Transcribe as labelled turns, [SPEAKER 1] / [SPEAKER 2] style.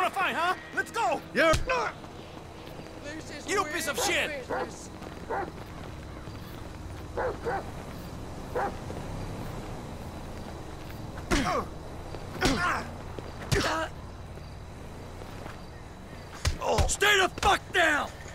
[SPEAKER 1] wanna fight, huh? Let's go!
[SPEAKER 2] Yeah.
[SPEAKER 1] You piece of shit! Stay the fuck down!